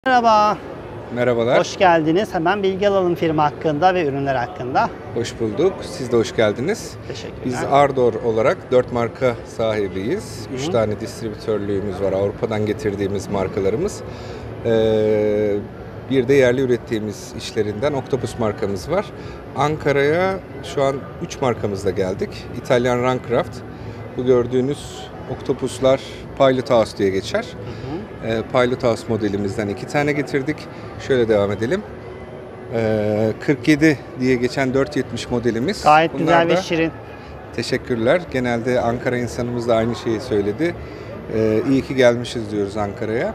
Merhaba, Merhabalar, hoş geldiniz. Hemen bilgi alalım firma hakkında ve ürünler hakkında. hoş bulduk. Siz de hoş geldiniz. Teşekkürler. Biz Ardor olarak 4 marka sahibiyiz. 3 Hı. tane distribütörlüğümüz var, Avrupa'dan getirdiğimiz markalarımız. Bir de yerli ürettiğimiz işlerinden Octopus markamız var. Ankara'ya şu an 3 markamızla geldik. İtalyan Runcraft, bu gördüğünüz Octopus'lar Pilot House diye geçer. Pilot House modelimizden 2 tane getirdik. Şöyle devam edelim. 47 diye geçen 470 modelimiz. Gayet Bunlar güzel ve da- şirin. Teşekkürler. Genelde Ankara insanımız da aynı şeyi söyledi. İyi ki gelmişiz diyoruz Ankara'ya.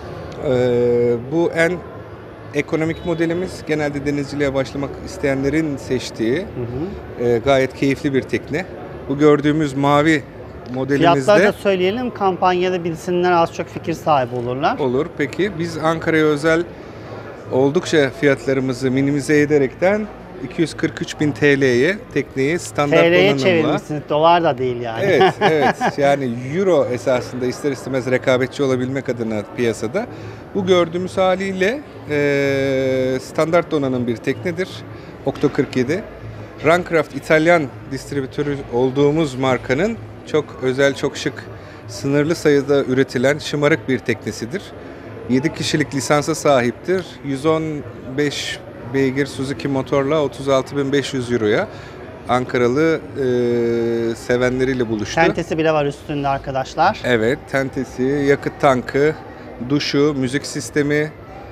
Bu en ekonomik modelimiz. Genelde denizciliğe başlamak isteyenlerin seçtiği gayet keyifli bir tekne. Bu gördüğümüz mavi modelimizde Fiyatları da söyleyelim, kampanyada bilsinler, az çok fikir sahibi olurlar. olur. Peki biz Ankara'ya özel oldukça fiyatlarımızı minimize ederekten 243.000 TL'ye tekneyi standart TL'ye donanımla. çevirmişsiniz, dolar da değil yani. Evet, evet. Yani euro esasında ister istemez rekabetçi olabilmek adına piyasada. Bu gördüğümüz haliyle standart donanım bir teknedir. Octo 47. Runcraft İtalyan distribütörü olduğumuz markanın çok özel, çok şık, sınırlı sayıda üretilen şımarık bir teknesidir. 7 kişilik lisansa sahiptir. 115 beygir Suzuki motorla 36.500 euroya Ankaralı sevenleriyle buluştu. Tentesi bile var üstünde arkadaşlar. Evet, tentesi, yakıt tankı, duşu, müzik sistemi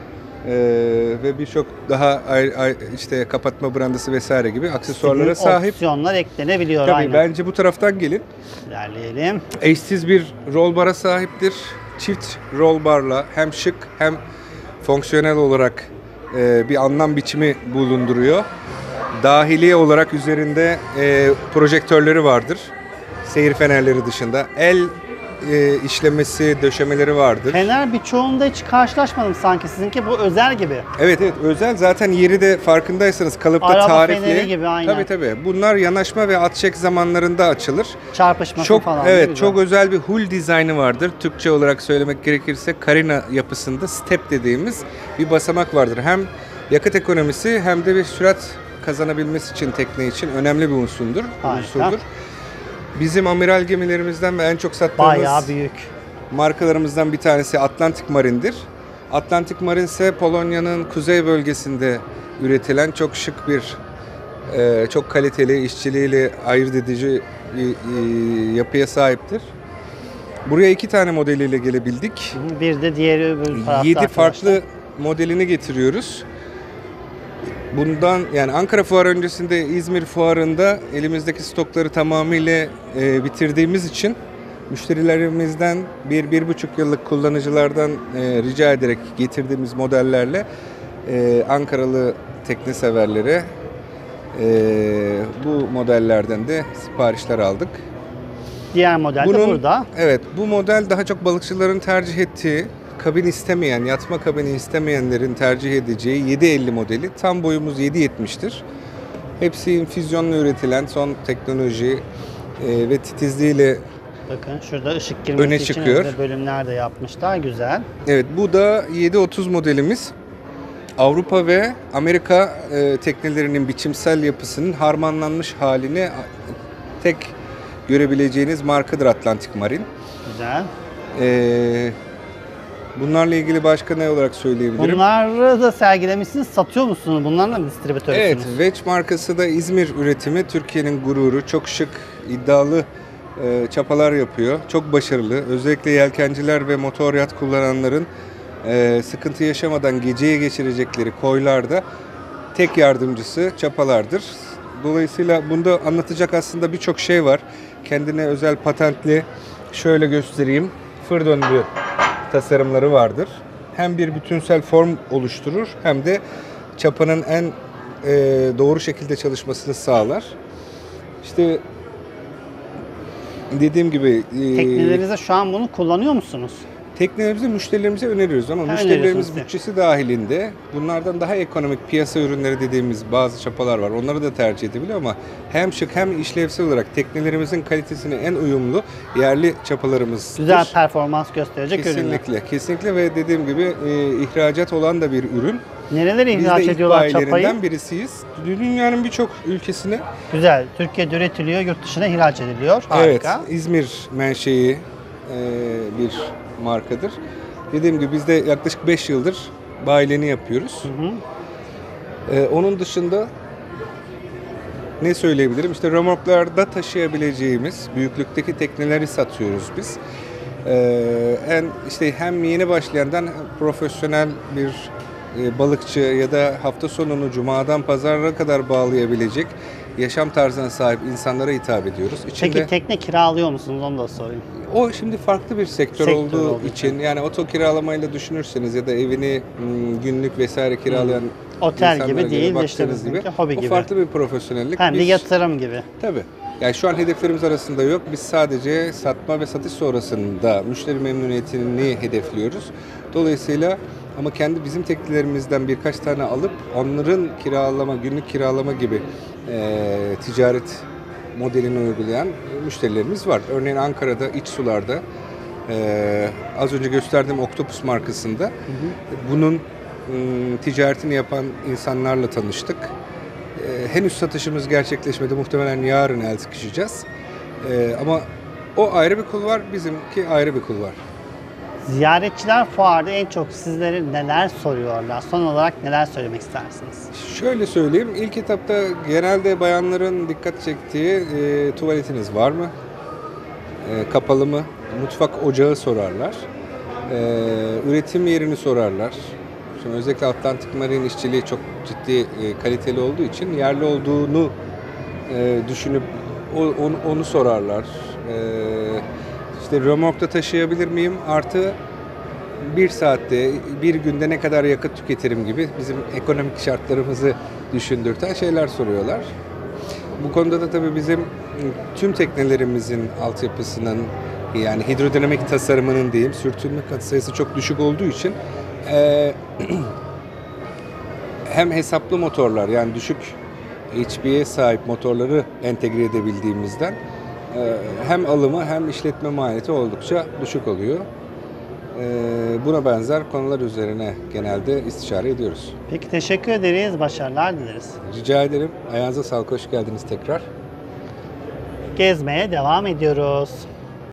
ve birçok daha işte kapatma brandası vesaire gibi aksesuarlara İstediğin sahip. opsiyonlar eklenebiliyor. Tabii aynen. bence bu taraftan gelin. İlerleyelim. Eşsiz bir roll bara sahiptir. Çift roll barla hem şık hem fonksiyonel olarak bir anlam biçimi bulunduruyor. Dahiliye olarak üzerinde projektörleri vardır. Seyir fenerleri dışında. El işlemesi, döşemeleri vardır. Fener birçoğunda hiç karşılaşmadım sanki. Sizinki bu özel gibi. Evet, evet, özel, zaten yeri de farkındaysanız kalıpta Araba tarifli. feneri gibi, aynen. Tabii tabii. Bunlar yanaşma ve at çek zamanlarında açılır. Çarpışması Çok, falan. evet, değil mi? çok özel bir hull dizaynı vardır. Türkçe olarak söylemek gerekirse karina yapısında step dediğimiz bir basamak vardır. Hem yakıt ekonomisi hem de bir sürat kazanabilmesi için tekne için önemli bir unsurdur. Harika. Bizim amiral gemilerimizden ve en çok sattığımız Bayağı büyük. markalarımızdan bir tanesi Atlantic Marine'dir. Atlantic Marine ise Polonya'nın kuzey bölgesinde üretilen çok şık bir, çok kaliteli, işçiliğiyle ayırt edici bir yapıya sahiptir. Buraya 2 tane modeliyle gelebildik. Bir de diğeri öbür tarafta 7 arkadaşlar. farklı modelini getiriyoruz. Bundan yani Ankara Fuarı öncesinde İzmir Fuarı'nda elimizdeki stokları tamamıyla bitirdiğimiz için müşterilerimizden 1-1,5 yıllık kullanıcılardan rica ederek getirdiğimiz modellerle Ankaralı tekne severlere bu modellerden de siparişler aldık. Diğer model de burada. Evet, bu model daha çok balıkçıların tercih ettiği, kabin istemeyen, yatma kabini istemeyenlerin tercih edeceği 750 modeli. Tam boyumuz 7.70'tir. Hepsi infüzyonla üretilen son teknoloji ve titizliğiyle. Bakın şurada ışık girmesi Öne için çıkıyor. özel bölümler de yapmışlar. Güzel. Evet, bu da 730 modelimiz. Avrupa ve Amerika teknelerinin biçimsel yapısının harmanlanmış halini tek görebileceğiniz markadır Atlantic Marine. Güzel. Bunlarla ilgili başka ne olarak söyleyebilirim? Bunları da sergilemişsiniz. Satıyor musunuz? Bunlarla mı distribütörsünüz? Evet, Wedge markası da İzmir üretimi, Türkiye'nin gururu. Çok şık, iddialı çapalar yapıyor. Çok başarılı. Özellikle yelkenciler ve motor yat kullananların sıkıntı yaşamadan geceyi geçirecekleri koylarda tek yardımcısı çapalardır. Dolayısıyla bunda anlatacak aslında birçok şey var. Kendine özel patentli, şöyle göstereyim, fır döndü tasarımları vardır. Hem bir bütünsel form oluşturur hem de çapanın en doğru şekilde çalışmasını sağlar. İşte dediğim gibi Teknelerinizde şu an bunu kullanıyor musunuz? Teknelerimizi müşterilerimize öneriyoruz ama öneriyorsunuz müşterilerimiz size. bütçesi dahilinde bunlardan daha ekonomik piyasa ürünleri dediğimiz bazı çapalar var. Onları da tercih edebiliyor ama hem şık hem işlevsel olarak teknelerimizin kalitesine en uyumlu yerli çapalarımızdır. Güzel performans gösterecek ürünler. Kesinlikle, kesinlikle ve dediğim gibi ihracat olan da bir ürün. Nerelere Biz ihraç de ilk ediyorlar çapayı? bayilerinden birisiyiz. Dünyanın birçok ülkesine. Güzel. Türkiye'de üretiliyor, yurt dışına ihraç ediliyor. Harika. Evet, İzmir menşei bir markadır. Dediğim gibi biz de yaklaşık 5 yıldır bayileni yapıyoruz. Onun dışında ne söyleyebilirim? İşte römorklarda taşıyabileceğimiz büyüklükteki tekneleri satıyoruz biz. İşte hem yeni başlayandan profesyonel bir balıkçı ya da hafta sonunu cumadan pazara kadar bağlayabilecek yaşam tarzına sahip insanlara hitap ediyoruz. Peki tekne kiralıyor musunuz? Onu da sorayım. O şimdi farklı bir sektör olduğu için yani oto kiralamayla düşünürseniz ya da evini günlük vesaire kiralayan Otel insanlara gibi göre değil de işte baktığınız bizimki hobi o gibi. farklı bir profesyonellik. Hem de Biz- yatırım gibi. Tabii. Yani şu an hedeflerimiz arasında yok. Biz sadece satma ve satış sonrasında müşteri memnuniyetini hedefliyoruz. Dolayısıyla ama bizim teknelerimizden birkaç tane alıp onların kiralama, günlük kiralama gibi ticaret modelini uygulayan müşterilerimiz var. Örneğin Ankara'da iç sularda az önce gösterdiğim Octopus markasında bunun ticaretini yapan insanlarla tanıştık. Henüz satışımız gerçekleşmedi. Muhtemelen yarın el sıkışacağız. Ama o ayrı bir kulvar, bizimki ayrı bir kulvar. Ziyaretçiler fuarda en çok sizlere neler soruyorlar? Son olarak neler söylemek istersiniz? Şöyle söyleyeyim, ilk etapta genelde bayanların dikkat çektiği tuvaletiniz var mı? Kapalı mı? Mutfak ocağı sorarlar. Üretim yerini sorarlar. Şimdi özellikle Atlantik Marine işçiliği çok ciddi kaliteli olduğu için yerli olduğunu düşünüp onu sorarlar. İşte römorkta taşıyabilir miyim? Artı bir saatte, bir günde ne kadar yakıt tüketirim gibi bizim ekonomik şartlarımızı düşündürten şeyler soruyorlar. Bu konuda da tabii bizim tüm teknelerimizin altyapısının yani hidrodinamik tasarımının diyeyim sürtünme katsayısı çok düşük olduğu için hem hesaplı motorlar yani düşük HP'ye sahip motorları entegre edebildiğimizden hem alımı hem işletme maliyeti oldukça düşük oluyor. Buna benzer konular üzerine genelde istişare ediyoruz. Peki teşekkür ederiz. Başarılar dileriz. Rica ederim. Ayağınıza sağlık. Hoş geldiniz tekrar. Gezmeye devam ediyoruz.